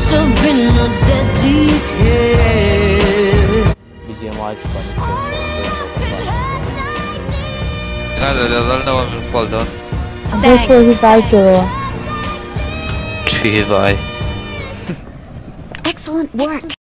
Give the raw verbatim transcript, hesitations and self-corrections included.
must have been a deadly kiss. Videomu aç konuşuyorum. Nada, dal na mam fall down. This will revive you. Three bye. Excellent work.